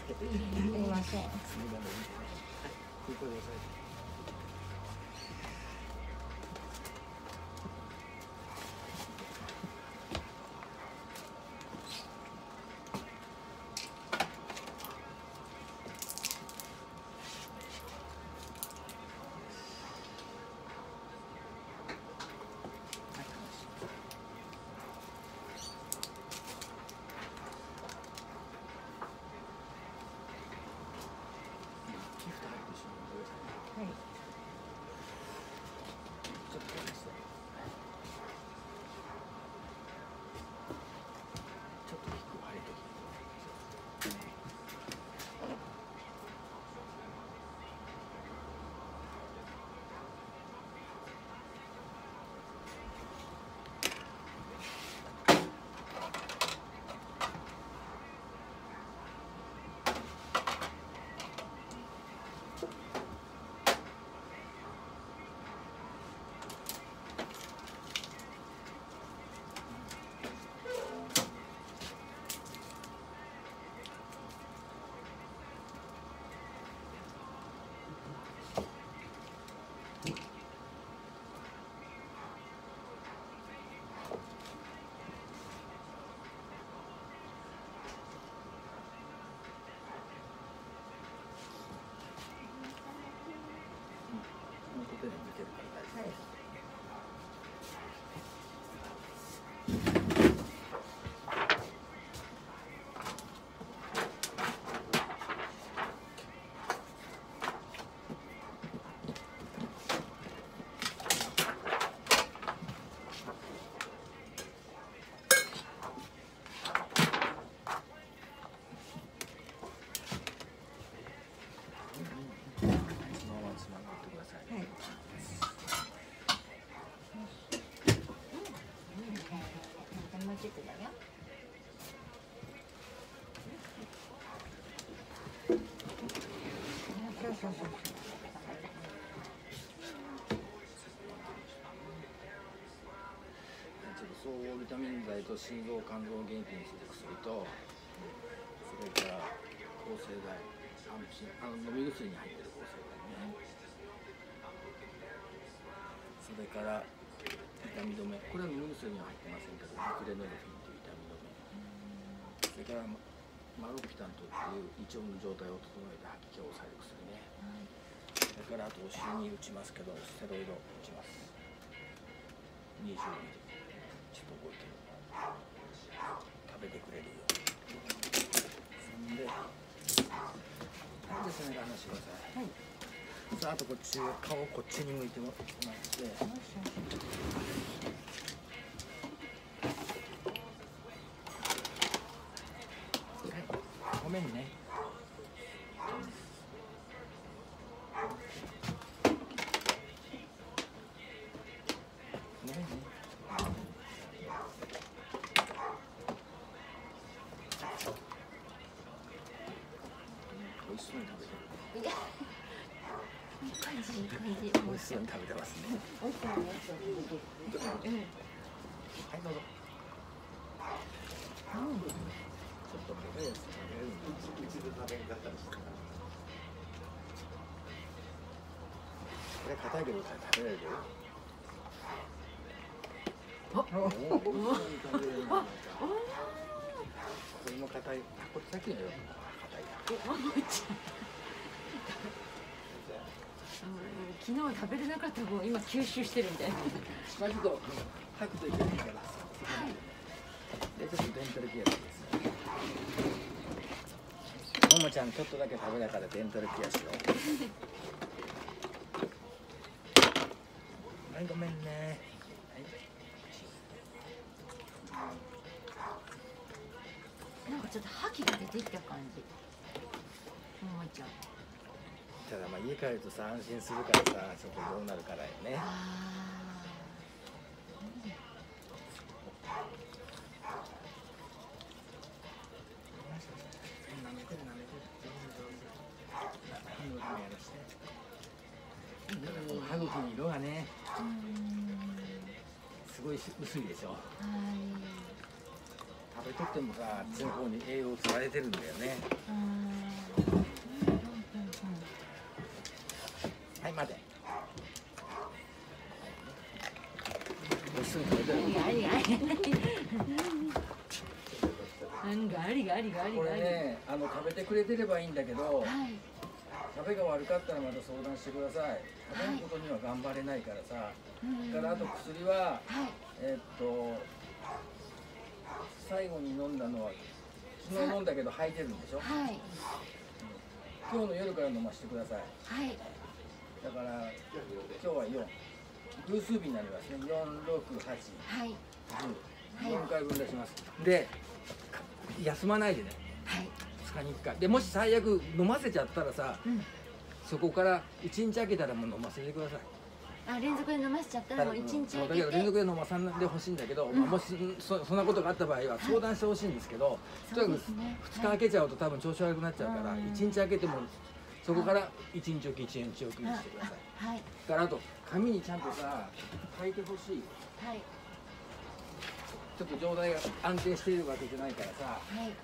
みません。 空港で押さえて。 はい。 ちょっとこれして。ちょっと低く入るとき。手で見てるから大丈夫です。 そうそう。 総合ビタミン剤と心臓肝臓を元気にする薬と、それから抗生剤、飲み薬に入ってる抗生剤ね。それから痛み止め、これは飲み薬には入ってませんけど、ビクレノルフィンという痛み止め。それからマロピタンという胃腸の状態を整えて吐き気を抑える薬ね。それからあとお尻に打ちますけど、ステロイド打ちます。20ミリ。ちょっと動いてる。食べてくれるように。そんで、はいですね、話してください。はい。さあ、あとこっち、顔をこっちに向いてもらって。ごめんね。美味しそうに食べてる。いや、 いい感じ、いい感じ。 美味しそうに食べてますね。 美味しそうに、美味しそうに。 はい、どうぞ。ちょっと硬いやつ食べれるんだ。一度食べんかったりしたから。これ硬いけど食べれるよ。あ、これも硬い。これさっきのよ。硬い。 昨日食べれなかった分今吸収してるみたいな。 まあちょっと吐くといけないから。でちょっとデンタルケアです。ももちゃんちょっとだけ食べながらデンタルケアしよう。はい、ごめんね。 なんかちょっと覇気が出てきた感じ。ももちゃん。 ただまあ家帰るとさ安心するからさちょっとどうなるからよね。歯茎の色がねすごい薄いでしょ。食べとってもさあっちの方に栄養を取られてるんだよね。 はい、待て。すぐ食べてる。これね、食べてくれてればいいんだけど、食べが悪かったらまた相談してください。食べることには頑張れないからさ。だからあと薬は、最後に飲んだのは昨日飲んだけど吐いてるんでしょ。今日の夜から飲ませてください。だから今日は4。偶数日になりますね。4、6、8、10、4回分出します。で、休まないでね。2日に1回。でもし最悪飲ませちゃったらさ、そこから1日空けたらもう飲ませてください。 連続で飲ませちゃったらもう1日空けて。 だけど連続で飲まさんでほしいんだけど、もしそんなことがあった場合は相談してほしいんですけど、とにかく2日空けちゃうと多分調子悪くなっちゃうから、1日空けてもそこから1日おき1日おきにしてください。だからあと紙にちゃんとさ書いてほしい。ちょっと状態が安定しているわけじゃないからさ。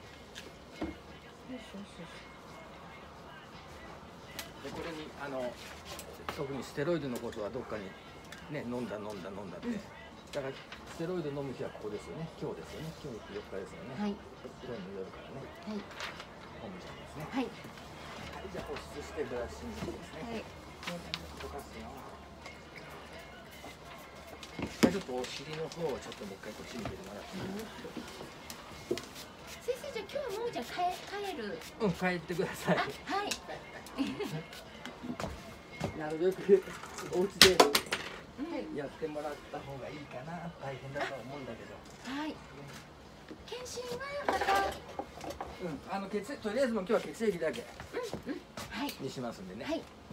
でこれに特にステロイドのことはどっかにね飲んだって、だからステロイド飲む日はここですよね。今日ですよね。今日4日ですよね。今日の夜からね。飲むじゃんですね。じゃあ保湿してブラッシングですね。溶かすよ。じゃあちょっとお尻の方をちょっともう一回こっちに入れてもらっていい？ 先生、じゃあ今日ももちゃん帰る？ 帰ってください。なるべくお家でやってもらった方がいいかな。大変だと思うんだけど。 検診はまた。 とりあえずもう今日は血液だけにしますんでね。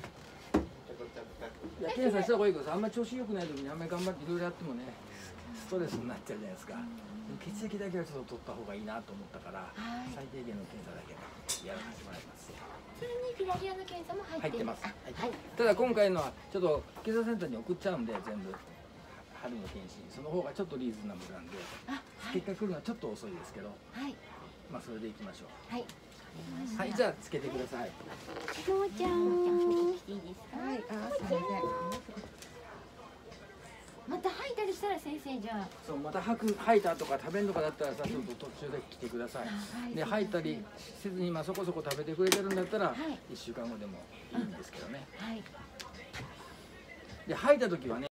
いや、検査した方がいいけど、あんまり調子良くない時にあんまり頑張っていろいろやってもね、ストレスになっちゃうじゃないですか。血液だけはちょっと取った方がいいなと思ったから、最低限の検査だけやらせてもらいます。 それにフィラリアの検査も入ってます。 ただ今回のはちょっと検査センターに送っちゃうんで、全部春の検診、その方がちょっとリーズナブルなんで、結果来るのはちょっと遅いですけど、まあそれでいきましょう。じゃあつけてください。 ももちゃん、いいですか？また吐いたりしたら先生、じゃあそうまた吐いたとか食べるとかだったらさ、ちょっと途中で来てください。で吐いたりせずにそこそこ食べてくれてるんだったら1週間後でもいいんですけどね。で吐いた時はね